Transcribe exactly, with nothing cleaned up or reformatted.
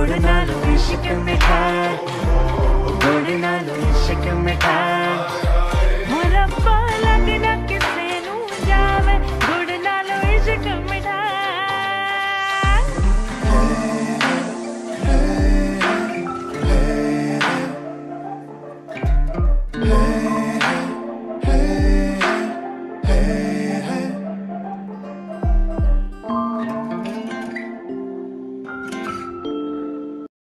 गुड़ नालो इश्क मिठा, गुड़ नालो इश्क मिठा। मुरब्बा लगना किसे नू जावे, गुड़ नालो इश्क